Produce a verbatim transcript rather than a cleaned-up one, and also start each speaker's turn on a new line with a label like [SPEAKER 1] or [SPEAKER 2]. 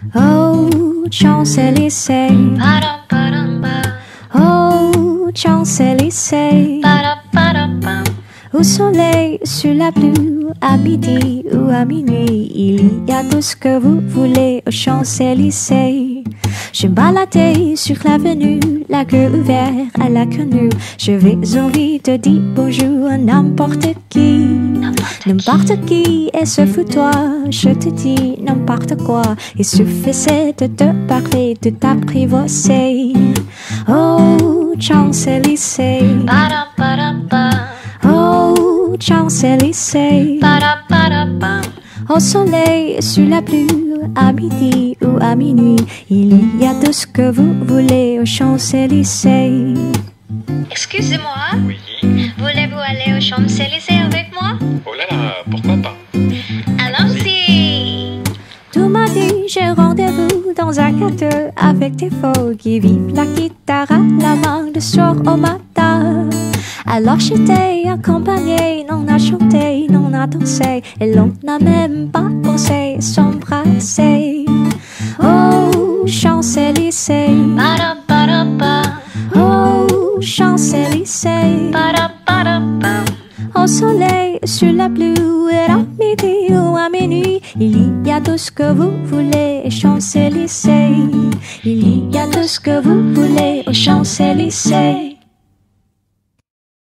[SPEAKER 1] Oh, Champs-Élysées. Oh, Champs-Élysées. Au soleil, sur la pluie, à midi ou à minuit, il y a tout ce que vous voulez aux Champs-Élysées. Je baladais sur l'avenue, la queue ouverte à la quenue. J'avais envie de dire bonjour à n'importe qui. N'importe qui, et ce fou toi, je te dis n'importe quoi. Il suffisait de te parler, de t'apprivoiser. Oh, Champs-Élysées. Oh, Champs-Élysées. Au soleil, sur la pluie, à midi ou à minuit, il y a tout ce que vous voulez aux Champs-Élysées.
[SPEAKER 2] Excusez-moi,
[SPEAKER 3] Oui.
[SPEAKER 2] voulez-vous aller aux Champs-Élysées avec moi?
[SPEAKER 3] Oh là là, pourquoi pas?
[SPEAKER 2] Allons-y!
[SPEAKER 1] Tout m'a dit, j'ai rendez-vous dans un gâteau avec des faux qui vivent la guitare à la main de soir au matin. Alors j'étais accompagnée, on a chanté, on a dansé, et l'on n'a même pas pensé s'embrasser. Oh, Champs-Élysées. Oh, Champs-Élysées. Au soleil, sur la pluie, à midi ou à minuit, il y a tout ce que vous voulez aux Champs-Élysées. Il y a tout ce que vous voulez aux Champs-Élysées.